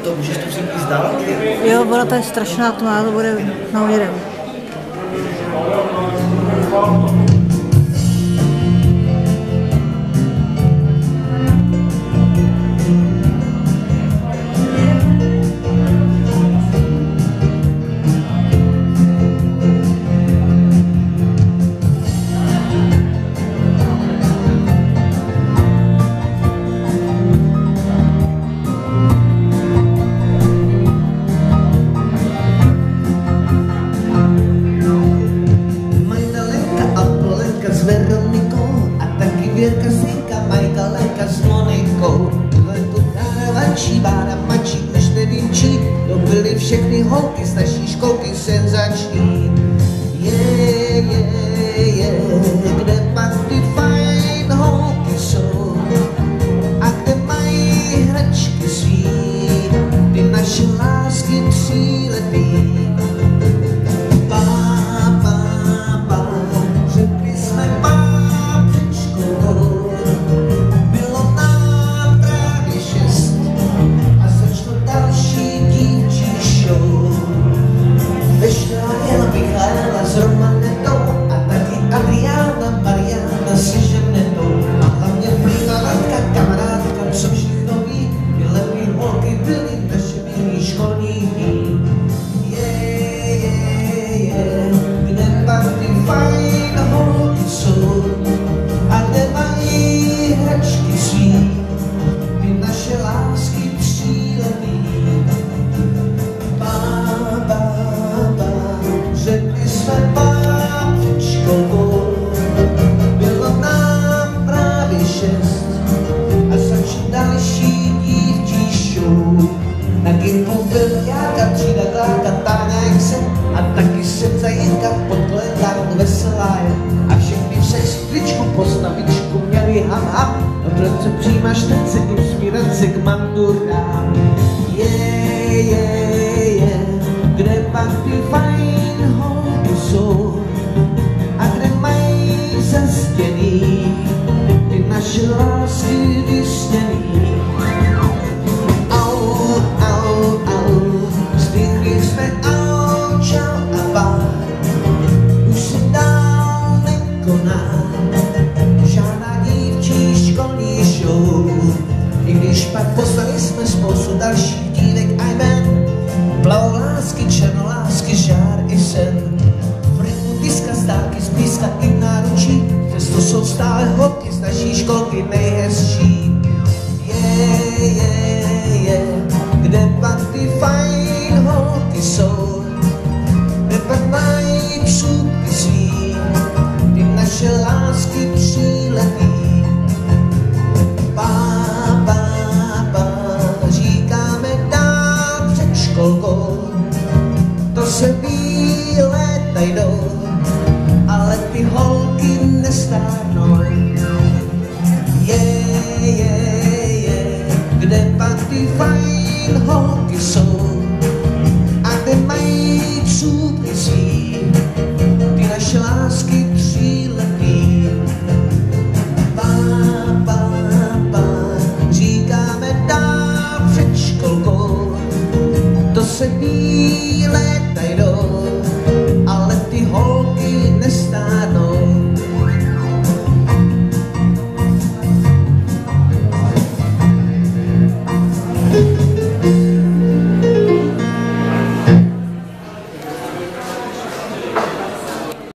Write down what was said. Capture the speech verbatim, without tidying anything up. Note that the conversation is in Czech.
to můžeš to vzít i z dálky? Jo, ona to je strašná tma, to bude na ujedem. Věrka, Synka, Majka, Lenka s Monikou. Lenku karavančí, Bára mladší, než nevím čí. To byly všechny holky z naší školky senzační. Je, je, je, kde pak ty fajn holky jsou? A kde mají hračky svý? Ty naše lásky tříletý. A všechny všech stričku po snavičku měli ham ham. Od roce přijímáš tence i smírance k mandurám. Je, je, je, kde pak ty fajn holky jsou? A kde mají zastěný ty naše lásky vysněný? Au, au, au, zdýchli jsme au, čau a pár. Žádná dívčí školní show. I když pak poznali jsme spoustu dalších dívek a jmen. Plavolásky, černolásky, žár i sen. V rytmu diska, stárky, zblízka i v náručí. Přesto jsou stále holky z naší školky nejhezčí. Je, je, je, kde pak ty fajn holky jsou? Kde pak mají přůbky svý? Naše lásky tříletý. Pá, pá, pá, říkáme dál před školkou. To se bílé tajdou, ale ty holky nestárnou. Je, je, je, kde pak ty fajn holky jsou? A kde mají přůbky svý? Ty naše lásky tříletý. Pá, pá, pá, říkáme dál před školkou. To se bílé tajdou,